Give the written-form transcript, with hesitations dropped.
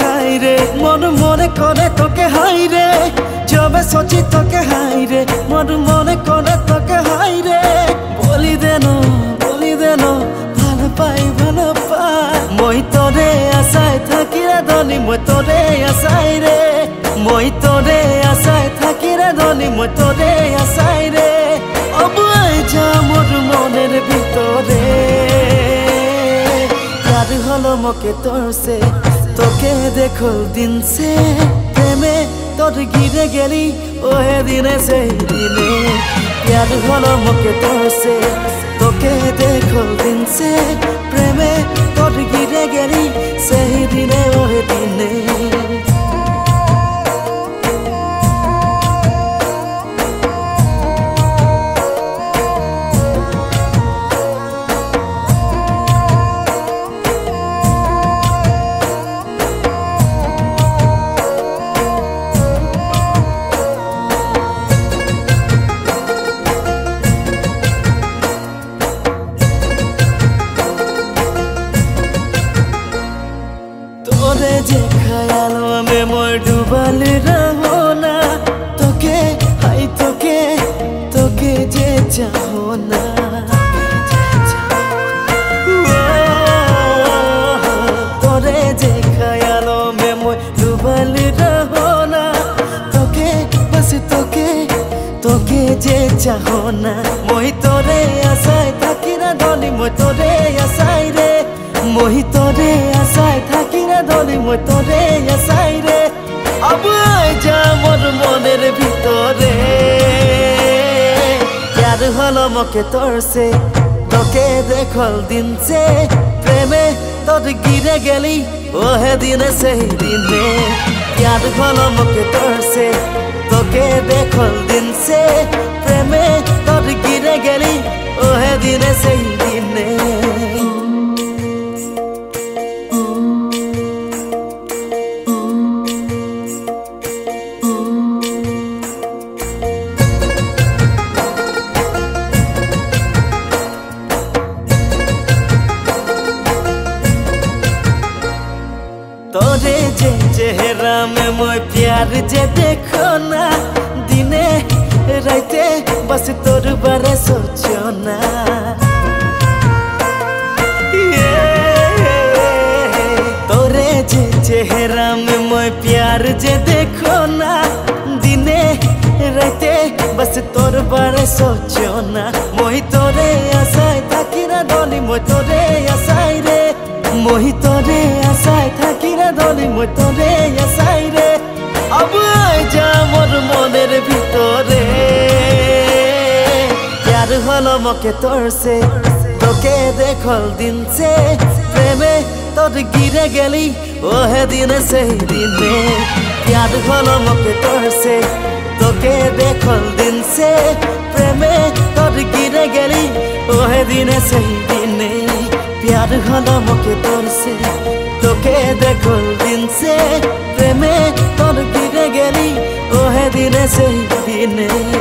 High রে মন মনে করে তোকে হাই রে যবে সোচি তোকে হাই রে মন মনে করে তোকে হাই রে বলি দেন ভালো পাই মই তোরে আশায় থাকি রে ধনী মই তোরে আশায় রে মই তোরে আশায় থাকি রে ধনী মই তোরে আশায় রে অবুয়াই যা মোর মনের ভিতরে প্যার হলো মকে তোর সে তোকে দেখল দিন সে প্রেমে তোর গিরে গেলি ওহে দিনে সেই দিনে প্যার হলো মকে তোর সে তোকে দেখল দিন সে প্রেমে তোর গিরে গেলি সেই দিনে ওহে দিনে तोरे जे ख्याल में मोर डूबल रहो ना तोके हाय तोके तोके जे चाहो ना तोरे जे ख्याल में मोर डूबल रहो ना तोके बस तोके तोके जे चाहो ना मोहि तोरे आशाय थाकी ना धनी मोहि तोरे आशाय रे मोहि तोरे आशाय थाकी रे धनी মই তোরে আশায় রে অবুয়াই যা মোর মনের ভিতরে প্যার হলো মকে তোর সে তোকে দেখল দিন সে প্রেমে তোর গিরে গেলি ওহে দিনে সেই দিনে প্যার হলো মকে তোর সে তোকে দেখল দিন সে প্রেমে তোর গিরে গেলি ওহে দিনে সেই দিনে तोरे जे चेहरा में मोय प्यार जे देखो ना दिने राते बस तोर बारे सोचो ना तोरे जे चेहरा में मोय प्यार जे देखो ना दिने राते बस तोर बारे सोचो ना मोहि तोरे आशाय थाकी रे धनी मोय तोरे आशाय रे मोहि तोरे आशाय थाकी रे धनी मोहि तोरे आशाय रे অবুয়াই যা মোর মনের ভিতরে প্যার হলো মকে তোর সে তোকে দেখল দিন সে প্রেমে তোর গিরে গেলি ওহে দিনে সেই দিনে প্যার হলো মকে তোর সে তোকে দেখল দিন সে প্রেমে তোর গিরে গেলি ওহে দিনে সেই দিনে प्यार हलो मके तोर से तोके देखल दिन से प्रेमे तोर गिरे गेली ओहे दिने से दिने।